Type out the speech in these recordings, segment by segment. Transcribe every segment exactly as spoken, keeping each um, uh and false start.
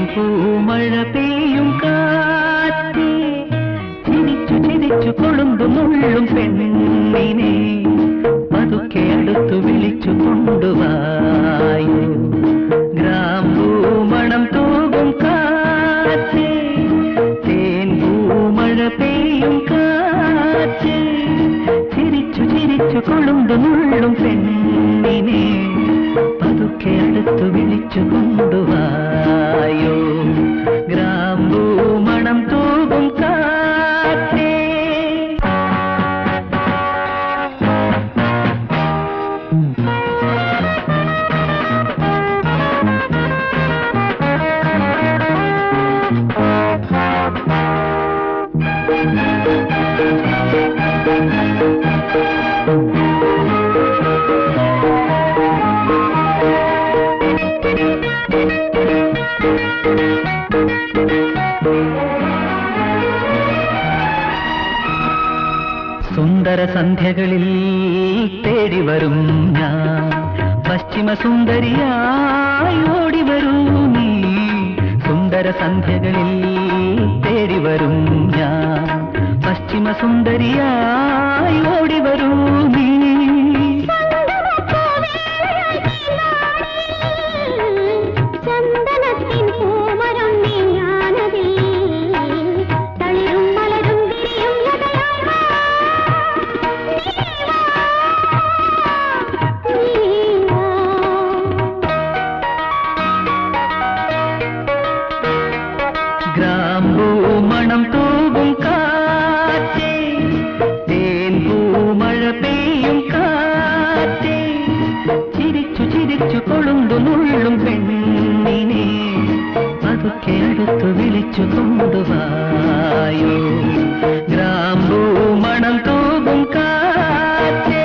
പൂമഴ പെയ്യും കാറ്റേ ചിരിച്ചു ചിരിച്ചു കൊളുന്തു മുള്ളും പെണ്ണിനെ പതുക്കെ അടുത്തു വിളിച്ചു കൊണ്ടുവായു ഗ്രാമ്പൂമണം തൂകും കാറ്റേ തേൻ പൂമഴ പെയ്യും കാറ്റേ ചിരിച്ചു ചിരിച്ചു കൊളുന്തു മുള്ളും പെണ്ണിനെ പതുക്കെ അടുത്തു വിളിച്ചു കൊണ്ടുവായോ ഗ്രാമ്പൂമണം തൂകും കാറ്റേ. സുന്ദര സന്ധ്യകളിൽ തേടി വരും ഞാൻ പശ്ചിമ സുന്ദരിയായി ഓടി വരൂ നീ സുന്ദര സന്ധ്യകളിൽ തേടി വരും ഞാൻ പശ്ചിമ സുന്ദരിയായി ഓടി വരൂ നീ ഗ്രാമ്പൂമണം തൂകും കാറ്റേ തേൻ പൂമഴ പെയ്യും കാറ്റേ ചിരിച്ചു ചിരിച്ചു കൊളുന്തു നുള്ളും പെണ്ണിനെ പതുക്കെ അടുത്തു വിളിച്ചു കൊണ്ടുവായോ ഗ്രാമ്പൂമണം തൂകും കാറ്റേ.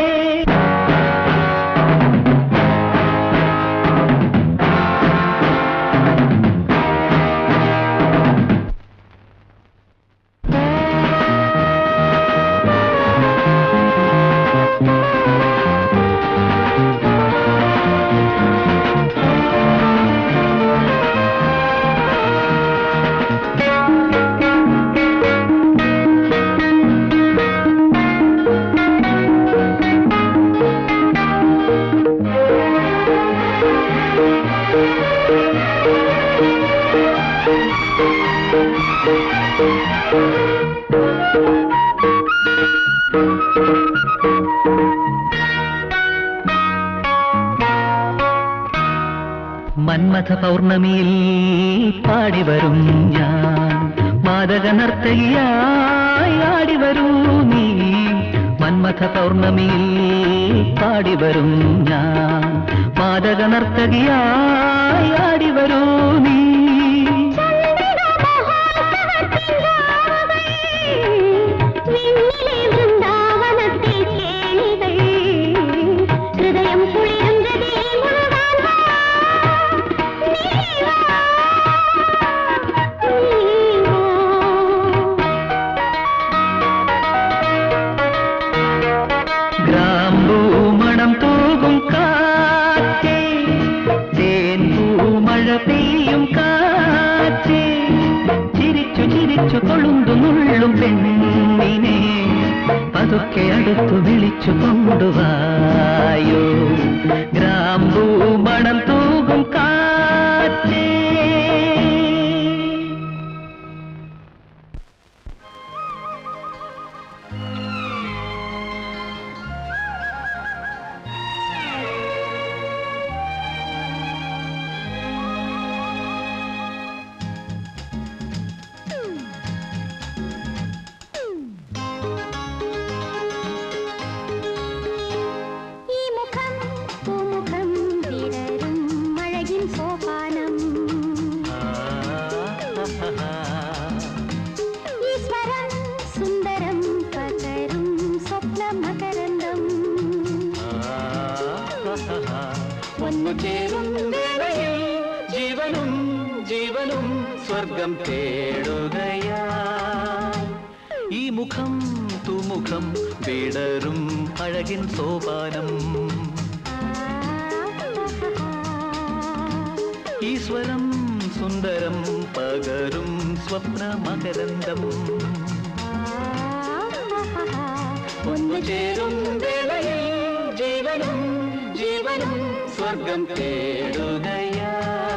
മന്മഥ പൗർണമിയിൽ പാടി വരും ഞാൻ മാദക നർത്തകിയായി ആടി വരൂ നീ മന്മഥ പൗർണമിയിൽ പാടി വരും ഞാൻ മാദക നർത്തകിയായി ആടി വരൂ നീ ഗ്രാമ്പൂമണം തൂകും കാറ്റേ തേൻ പൂമഴ പെയ്യും കാറ്റേ ചിരിച്ചു ചിരിച്ചു കൊളുന്തു നുള്ളും പെണ്ണിനെ പതുക്കെ അടുത്തു വിളിച്ചു കൊണ്ടുവായോ ഗ്രാമ്പൂമണം തൂകും കാറ്റേ. ജീവനും ജീവനും സ്വർഗം തേടുകയാ ഈ മുഖം തുമുഖം വിടരും അഴകിൻ സോപാനം ഈശ്വരം സുന്ദരം പകരും സ്വപ്ന മകരന്തം ഒന്നു ചേരും വേളയിൽ ജീവനും ജീവനും സ്വർഗം തേടുകയാ.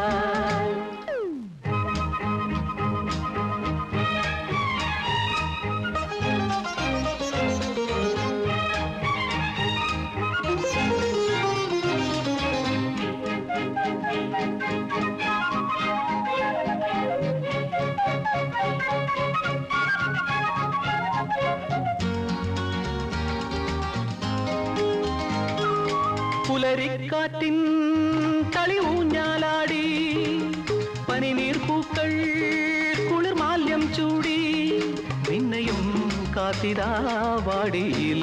പുലരിക്കാറ്റിൻ കളി ഊഞ്ഞാലാടി പനിനീർ പൂക്കൾ കുളിർമാല്യം ചൂടി പിന്നെയും കാത്തിരാ വാടിയിൽ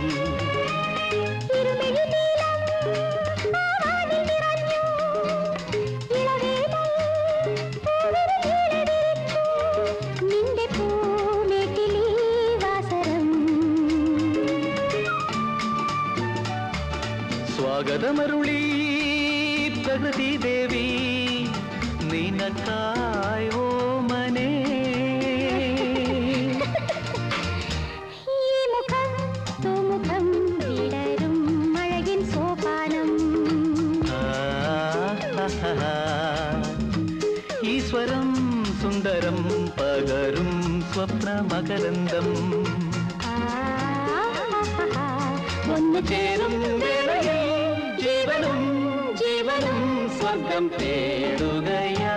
സ്വാഗതമരുളി പ്രകൃതി ദേവി നിനക്കായി ഓമനേ. ഈ മുഖം തുമുഖം വിടരും അഴകിൻ സോപാനം. ഈശ്വരം സുന്ദരം പകരും സ്വപ്ന മകരന്തം ഒന്നു ചേരും വേളയിൽ ജീവനും ജീവനും സ്വർഗം തേടുകയാ.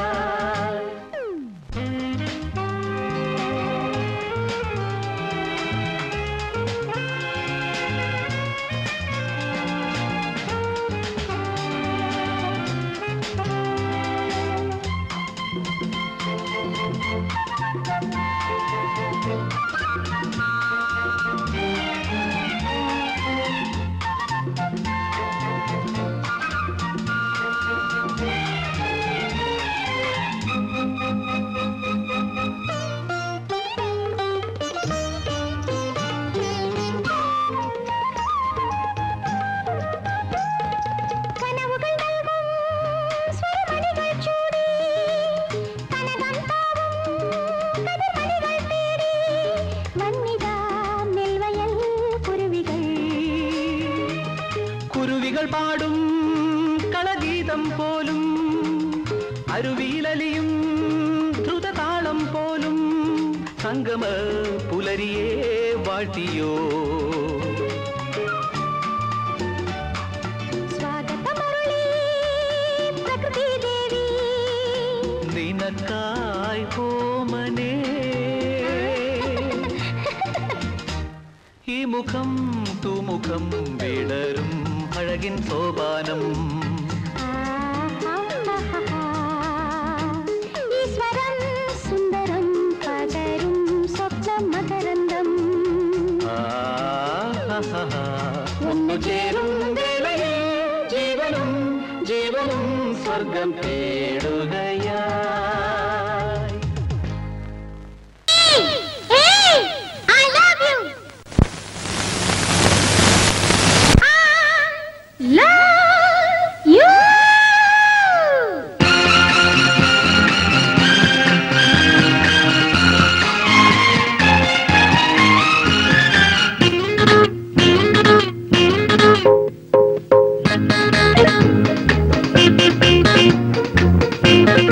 കുരുവികൾ പാടും കളഗീതം പോലും അരുവിയിലലിയും ദ്രുതതാളം പോലും സംഗമ പുലരിയെ വാഴ്ത്തിയോ. സ്വാഗതമരുളി പ്രകൃതി ദേവി നിനക്കായി ഓമനേ. ഈ മുഖം തുമുഖം വിടരും അഴകിൻ സോപാനം. ഈശ്വരം സുന്ദരം പകരും സ്വപ്ന മകരന്തം ഒന്നു ചേരും വേളയിൽ ജീവനും ജീവനും സ്വർഗം തേടുകയാ. Thank you.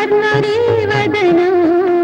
മലർന്നൊരു വദനം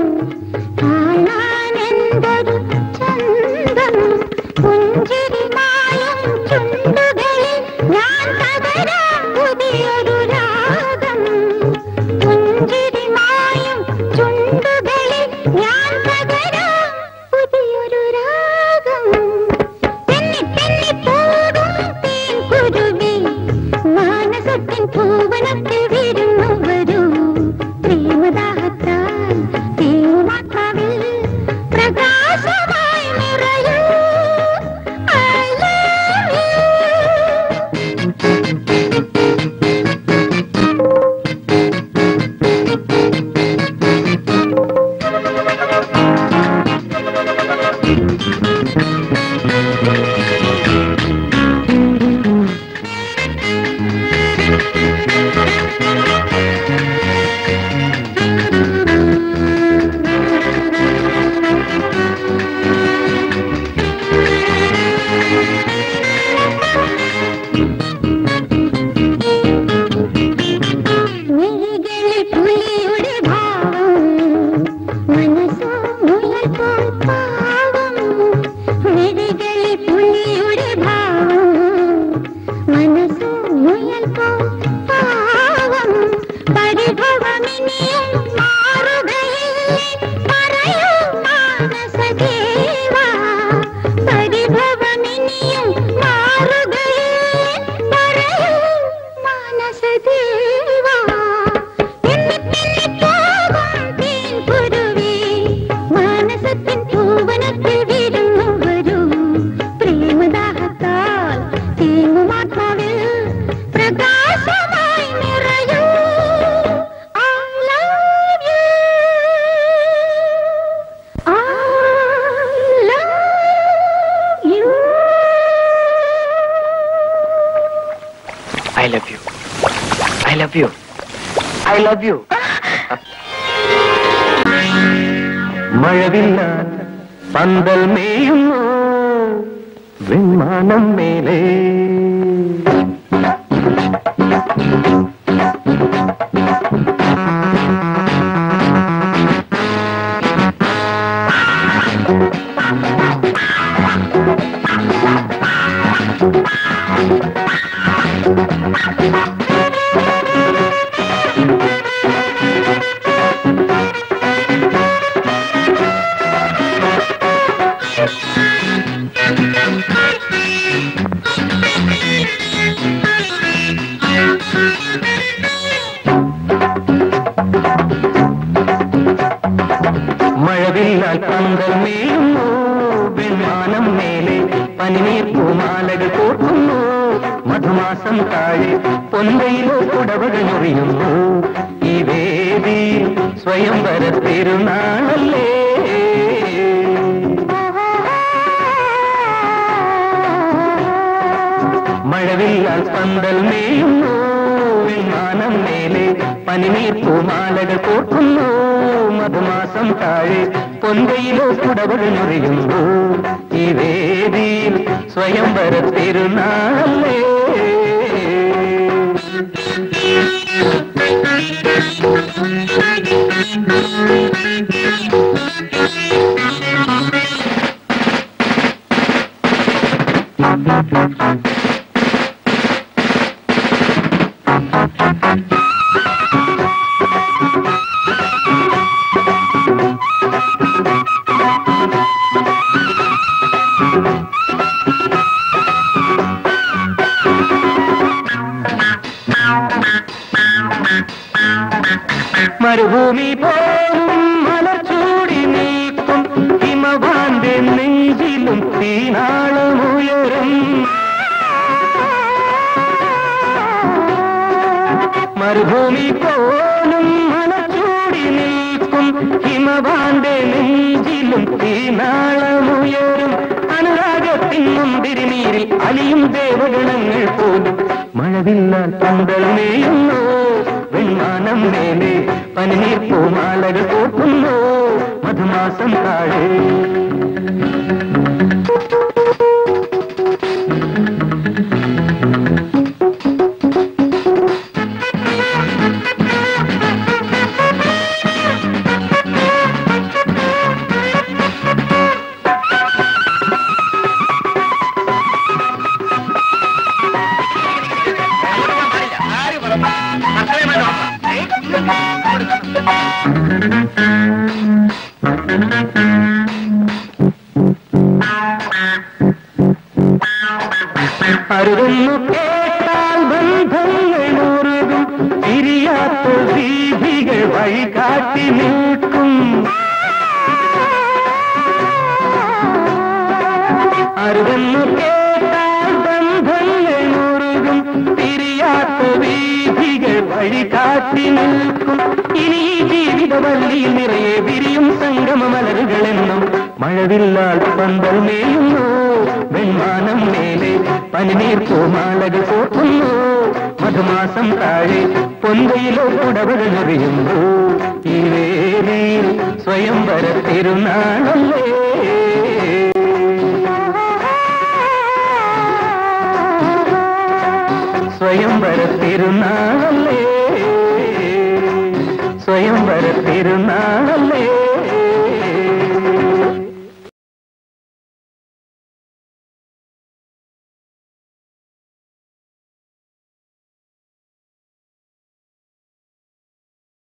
കാണാനെന്തൊരു ചന്തം പുഞ്ചിരിമായും ചുണ്ടുകളിൽ ഞാൻ പകരാം പുതിയൊരു രാഗം പുഞ്ചിരിമായും ചുണ്ടുകളിൽ ഞാൻ പകരാം പുതിയൊരു രാഗം തെന്നി തെന്നി പോകും തേൻകുരുവി മാനസത്തിൻ പൂവനത്തിൽ വിരുന്നു വരൂ പ്രേമദാഹത്താൽ തേനുമാത്മാവിൽ പ്രകാശമായി നിറയൂ I love you. മിഴികളിൽ പുലിയുടെ ഭാവം മനസ്സോ മുയൽ പോൽ പാവം മിഴികളിൽ പുലിയുടെ ഭാവം മനസ്സോ മുയൽ പോൽ പാവം പരിഭവമിനിയും മാറുകയില്ലേ പറയൂ മാനസദേവാ പരിഭവമിനിയും മാറുകയില്ലേ പറയൂ മാനസദേവാ തെന്നി തെന്നി പോകും തേൻകുരുവി മാനസത്തിൻ പൂവനത്തിൽ വിരുന്നു വരൂ പ്രേമദാഹത്താൽ തേങ്ങുമാത്മാവിൽ പ്രകാശമായി നിറയൂ I love you. I love you. I love you. I love you. I love you. മഴവില്ല പന്തൽ മേയുന്നു വിമാനം മേലെ മഴവില്ലാൽ പന്തൽ മേയുന്നു വിമാനം മേലെ പനിനീർ പൂമാലകൾ കോർക്കുന്നു മധുമാസം താഴെ പൊന്തയിലോ കുടവകൾ മുറിയുന്നു ഈ വേദിയിൽ സ്വയംവര തിരുനാളല്ലേ മഴവില്ലാൽ പന്തൽ മേയുന്നു വിമാനം മേലെ പനിനീർ പൂമാലകൾ കോർക്കുന്നു മധുമാസം താഴെ പൊന്തയിലോ കുടവകൾ മുറിയുന്നു ഈ വേദിയിൽ സ്വയംവര തിരുനാളല്ലേ മരുഭൂമി പോലും മലർച്ചൂടി നീക്കും ഹിമവാന്റെ നെഞ്ചിലും തീനാളമുയരും മരുഭൂമി പോലും മലർച്ചൂടി നീക്കും ഹിമവാന്റെ നെഞ്ചിലും തീനാളമുയരും അനുരാഗത്തിൻ മുന്തിരിനീരിൽ അലിയും ദേവഗണങ്ങൾ പോലും മഴവില്ലാൽ പന്തൽ മേയുന്നു വിമാനം മേലെ പനിനീർ പൂമാലകൾ കോർക്കുന്നു മധുമാസം താഴെ അരുതെന്നു കേട്ടാൽ ബന്ധങ്ങൾ മുറുകും തിരിയാത്ത വീഥികൾ വഴികാട്ടി നിൽക്കും അരുതെന്നു കേട്ടാൽ ബന്ധങ്ങൾ മുറുകും തിരിയാത്ത വീഥികൾ വഴികാട്ടി നിൽക്കും ഇനി ഈ ജീവിതവല്ലിയിൽ നിറയെ വിരിയും സംഗമ മലരുകളെന്നും മഴവില്ലാൽ പന്തൽ മേയുന്നു വെൺമാനം മേലെ പനിനീർ പൂമാലകൾ പോക്കുന്നു മധുമാസം താഴെ പൊന്തയിലോ പുടവകൾ എറിയുന്നു ഈ വേദിയിൽ സ്വയംവര തിരുനാളല്ലേ സ്വയംവര തിരുനാളല്ലേ സ്വയംവര തിരുനാൾ